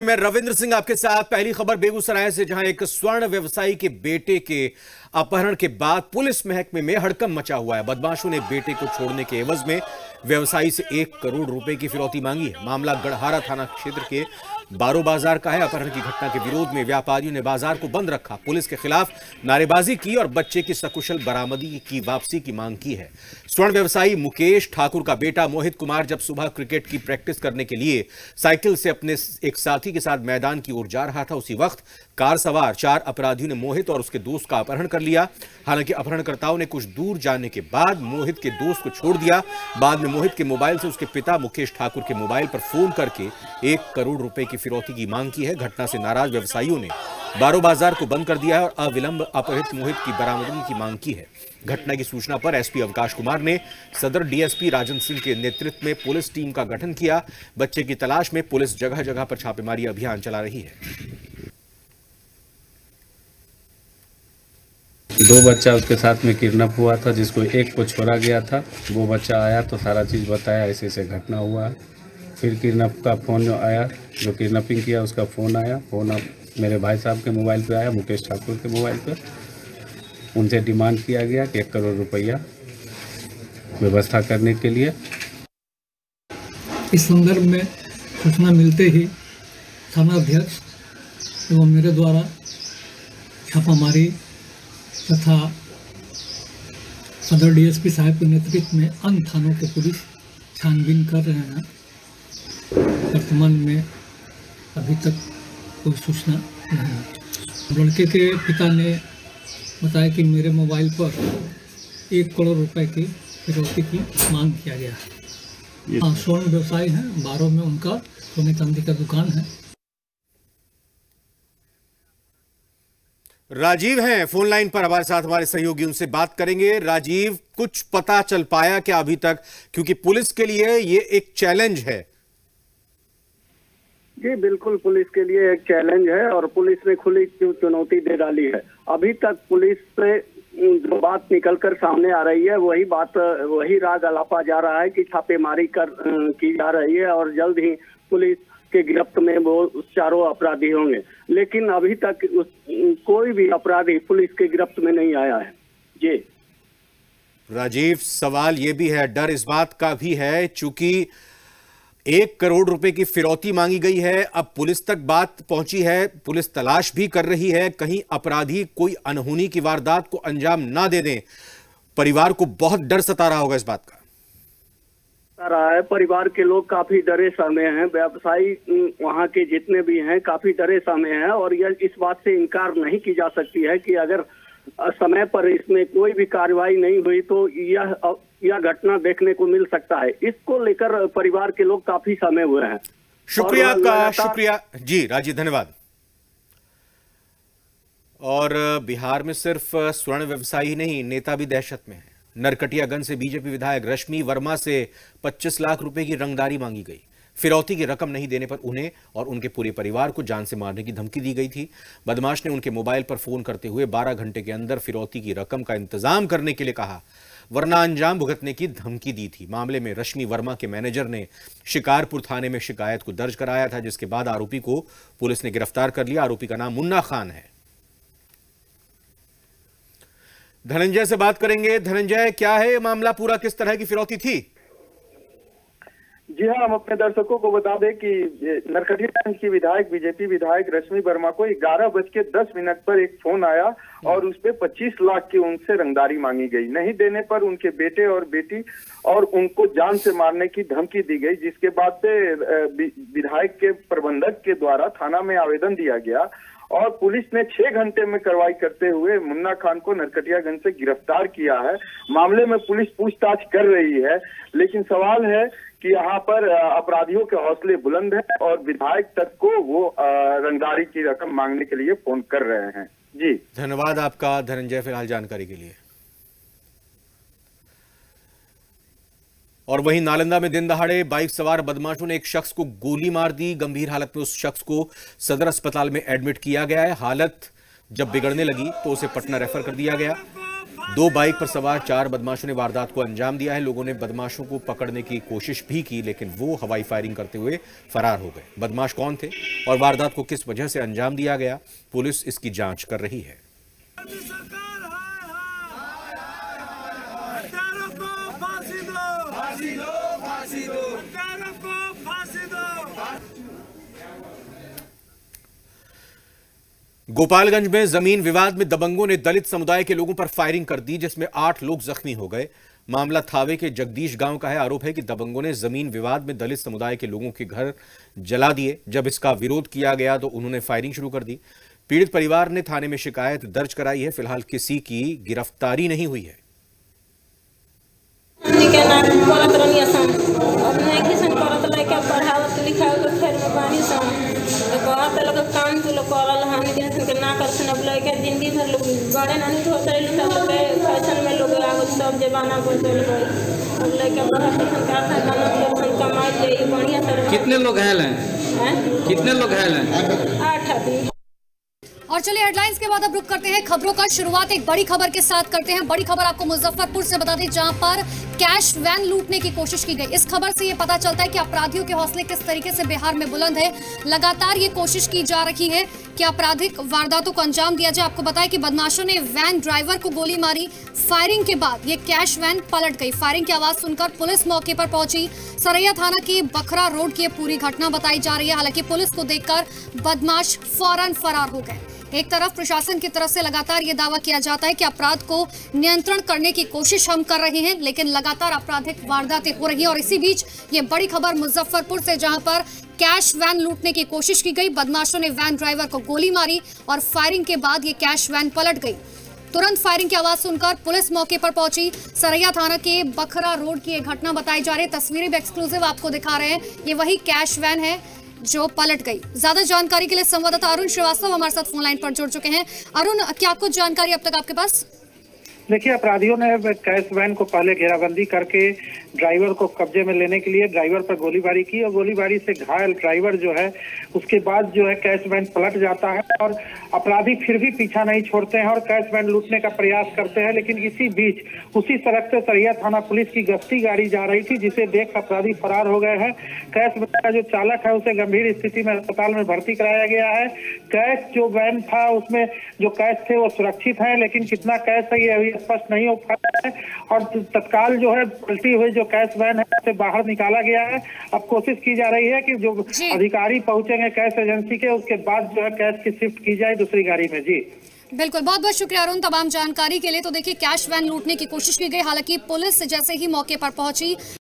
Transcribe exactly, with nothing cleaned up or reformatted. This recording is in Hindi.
मैं रविंद्र सिंह आपके साथ। पहली खबर बेगूसराय से, जहां एक स्वर्ण व्यवसायी के बेटे के अपहरण के बाद पुलिस महकमे में हड़कंप मचा हुआ है। बदमाशों ने बेटे को छोड़ने के एवज में व्यवसायी से एक करोड़ रुपए की फिरौती मांगी है। मामला गढ़हारा थाना क्षेत्र के बारो बाजार का है। अपहरण की घटना के विरोध में व्यापारियों ने बाजार को बंद रखा, पुलिस के खिलाफ नारेबाजी की और बच्चे की सकुशल बरामदगी की वापसी की मांग की है। स्वर्ण व्यवसायी मुकेश ठाकुर का बेटा मोहित कुमार जब सुबह क्रिकेट की प्रैक्टिस करने के लिए साइकिल से अपने एक साथी के साथ मैदान की ओर जा रहा था, उसी वक्त कार सवार चार अपराधियों ने मोहित और उसके दोस्त का अपहरण कर लिया। हालांकि अपहरणकर्ताओं ने कुछ दूर जाने के बाद मोहित के दोस्त को छोड़ दिया। बाद में मोहित के मोबाइल से उसके पिता मुकेश ठाकुर के मोबाइल पर फोन करके एक करोड़ रुपए की फिरौती की मांग की है। घटना से नाराज व्यवसायियों ने बारो बाजार को बंद कर दिया है और अविलंब अपहृत मोहित की बरामदगी की मांग की है। घटना की सूचना पर एसपी अवकाश कुमार ने सदर डीएसपी राजन सिंह के नेतृत्व में पुलिस टीम का गठन किया। बच्चे की तलाश में पुलिस जगह जगह पर छापेमारी अभियान चला रही है। दो बच्चा उसके साथ में किडनैप हुआ था, जिसको एक को छोड़ा गया था। वो बच्चा आया तो सारा चीज़ बताया, ऐसे ऐसे घटना हुआ है। फिर किडनैप का फ़ोन आया, जो किडनैपिंग किया उसका फ़ोन आया। फ़ोन मेरे भाई साहब के मोबाइल पे आया, मुकेश ठाकुर के मोबाइल पे। उनसे डिमांड किया गया कि एक करोड़ रुपया व्यवस्था करने के लिए। इस संदर्भ में सूचना मिलते ही थाना अध्यक्ष एवं मेरे द्वारा छापामारी तथा सदर डीएसपी साहब के नेतृत्व में अन्य थानों के पुलिस छानबीन कर रहे हैं। वर्तमान में अभी तक कोई सूचना नहीं है। लड़के के पिता ने बताया कि मेरे मोबाइल पर एक करोड़ रुपए की फिरौती की मांग किया गया है। हाँ, स्वर्ण व्यवसायी हैं, बारो में उनका सोने चांदी का दुकान है। राजीव हैं फोन लाइन पर हमारे साथ, हमारे सहयोगी, उनसे बात करेंगे। राजीव, कुछ पता चल पाया क्या अभी तक, क्योंकि पुलिस के लिए ये एक चैलेंज है? जी बिल्कुल, पुलिस के लिए एक चैलेंज है और पुलिस ने खुली चुनौती दे डाली है। अभी तक पुलिस से जो बात निकलकर सामने आ रही है वही बात वही राग अलापा जा रहा है कि छापेमारी कर की जा रही है और जल्द ही पुलिस के गिरफ्त में वो चारों अपराधी होंगे। लेकिन अभी तक उस, कोई भी अपराधी पुलिस के गिरफ्त में नहीं आया है। जी राजीव, सवाल ये भी है, डर इस बात का भी है, चूंकि एक करोड़ रुपए की फिरौती मांगी गई है, अब पुलिस तक बात पहुंची है, पुलिस तलाश भी कर रही है, कहीं अपराधी कोई अनहोनी की वारदात को अंजाम ना दे दें। परिवार को बहुत डर सता रहा होगा इस बात का। रहा है, परिवार के लोग काफी डरे सहमे हैं। व्यवसायी वहाँ के जितने भी हैं काफी डरे सहमे हैं और यह इस बात से इनकार नहीं की जा सकती है कि अगर समय पर इसमें कोई भी कार्रवाई नहीं हुई तो यह यह घटना देखने को मिल सकता है। इसको लेकर परिवार के लोग काफी सहमे हुए हैं। शुक्रिया आपका, शुक्रिया जी राजीव, धन्यवाद। और बिहार में सिर्फ स्वर्ण व्यवसायी नहीं, नेता भी दहशत में है। नरकटियागंज से बीजेपी विधायक रश्मि वर्मा से पच्चीस लाख रुपए की रंगदारी मांगी गई। फिरौती की रकम नहीं देने पर उन्हें और उनके पूरे परिवार को जान से मारने की धमकी दी गई थी। बदमाश ने उनके मोबाइल पर फोन करते हुए बारह घंटे के अंदर फिरौती की रकम का इंतजाम करने के लिए कहा, वरना अंजाम भुगतने की धमकी दी थी। मामले में रश्मि वर्मा के मैनेजर ने शिकारपुर थाने में शिकायत को दर्ज कराया था, जिसके बाद आरोपी को पुलिस ने गिरफ्तार कर लिया। आरोपी का नाम मुन्ना खान है। धनंजय से बात करेंगे। धनंजय, क्या है ये मामला पूरा, किस तरह की फिरौती थी? जी हाँ, हम अपने दर्शकों को बता दें कि नरकटियागंज की विधायक बीजेपी विधायक रश्मि वर्मा को ग्यारह बज के दस मिनट पर एक फोन आया और उस पे पच्चीस लाख की उनसे रंगदारी मांगी गई। नहीं देने पर उनके बेटे और बेटी और उनको जान से मारने की धमकी दी गई, जिसके बाद से विधायक के प्रबंधक के द्वारा थाना में आवेदन दिया गया और पुलिस ने छह घंटे में कार्रवाई करते हुए मुन्ना खान को नरकटियागंज से गिरफ्तार किया है। मामले में पुलिस पूछताछ कर रही है, लेकिन सवाल है कि यहाँ पर अपराधियों के हौसले बुलंद हैं और विधायक तक को वो रंगदारी की रकम मांगने के लिए फोन कर रहे हैं। जी धन्यवाद आपका धनंजय, फिलहाल जानकारी के लिए। और वहीं नालंदा में दिन दहाड़े बाइक सवार बदमाशों ने एक शख्स को गोली मार दी। गंभीर हालत में उस शख्स को सदर अस्पताल में एडमिट किया गया है। हालत जब बिगड़ने लगी तो उसे पटना रेफर कर दिया गया। दो बाइक पर सवार चार बदमाशों ने वारदात को अंजाम दिया है। लोगों ने बदमाशों को पकड़ने की कोशिश भी की, लेकिन वो हवाई फायरिंग करते हुए फरार हो गए। बदमाश कौन थे और वारदात को किस वजह से अंजाम दिया गया, पुलिस इसकी जांच कर रही है। गोपालगंज में जमीन विवाद में दबंगों ने दलित समुदाय के लोगों पर फायरिंग कर दी, जिसमें आठ लोग जख्मी हो गए। मामला थावे के जगदीश गांव का है। आरोप है कि दबंगों ने जमीन विवाद में दलित समुदाय के लोगों के घर जला दिए। जब इसका विरोध किया गया तो उन्होंने फायरिंग शुरू कर दी। पीड़ित परिवार ने थाने में शिकायत दर्ज कराई है। फिलहाल किसी की गिरफ्तारी नहीं हुई है। काम तो लोग करल हमने के ना कर सन अब लइका जिंदगी भर लोग बड़े नहीं तो होते लुटा के फैशन में लोग आगे सब जमाना बदल गए। अब लइका बड़ा फैशन का था गाना लोग कमाई ले बढ़िया से। कितने लोग हैं हैं कितने लोग हैं? आठ आदमी। और चलिए हेडलाइंस के बाद अब रुक करते हैं खबरों का। शुरुआत एक बड़ी खबर के साथ करते हैं। बड़ी खबर आपको मुजफ्फरपुर से बता दें, जहां पर कैश वैन लूटने की कोशिश की गई। इस खबर से ये पता चलता है कि अपराधियों के हौसले किस तरीके से बिहार में बुलंद है। लगातार ये कोशिश की जा रही है कि आपराधिक वारदातों को अंजाम दिया जाए। आपको बताया कि बदमाशों ने वैन ड्राइवर को गोली मारी। फायरिंग के बाद ये कैश वैन पलट गई। फायरिंग की आवाज सुनकर पुलिस मौके पर पहुंची। सरैया थाना की बखरा रोड की पूरी घटना बताई जा रही है। हालांकि पुलिस को देखकर बदमाश फौरन फरार हो गए। एक तरफ प्रशासन की तरफ से लगातार ये दावा किया जाता है कि अपराध को नियंत्रण करने की कोशिश हम कर रहे हैं, लेकिन लगातार आपराधिक वारदातें हो रही हैं। और इसी बीच ये बड़ी खबर मुजफ्फरपुर से, जहां पर कैश वैन लूटने की कोशिश की गई। बदमाशों ने वैन ड्राइवर को गोली मारी और फायरिंग के बाद ये कैश वैन पलट गई। तुरंत फायरिंग की आवाज सुनकर पुलिस मौके पर पहुंची। सरैया थाना के बखरा रोड की एक घटना बताई जा रही है। तस्वीरें भी एक्सक्लूसिव आपको दिखा रहे हैं। ये वही कैश वैन है जो पलट गई। ज्यादा जानकारी के लिए संवाददाता अरुण श्रीवास्तव हमारे साथ फोन लाइन पर जुड़ चुके हैं। अरुण, क्या कुछ जानकारी अब तक आपके पास? देखिए, अपराधियों ने कैश वैन को पहले घेराबंदी करके ड्राइवर को कब्जे में लेने के लिए ड्राइवर पर गोलीबारी की और गोलीबारी से घायल ड्राइवर जो है उसके बाद जो है कैश वैन पलट जाता है और अपराधी फिर भी पीछा नहीं छोड़ते हैं और कैश वैन लूटने का प्रयास करते हैं। लेकिन इसी बीच उसी सड़क से सरैया थाना पुलिस की गश्ती गाड़ी जा रही थी, जिसे देख अपराधी फरार हो गए हैं। कैश वैन का जो चालक है उसे गंभीर स्थिति में अस्पताल में भर्ती कराया गया है। कैश जो वैन था उसमें जो कैश थे वो सुरक्षित है, लेकिन कितना कैश है ये अभी स्पष्ट नहीं हो पाया है। और तत्काल जो है पलटी हुई जो कैश वैन है उसे बाहर निकाला गया है। अब कोशिश की जा रही है कि जो अधिकारी पहुंचेंगे कैश एजेंसी के, उसके बाद जो है कैश की शिफ्ट की जाए दूसरी गाड़ी में। जी बिल्कुल, बहुत बहुत शुक्रिया अरुण तमाम जानकारी के लिए। तो देखिए, कैश वैन लूटने की कोशिश की गई। हालांकि पुलिस जैसे ही मौके पर पहुंची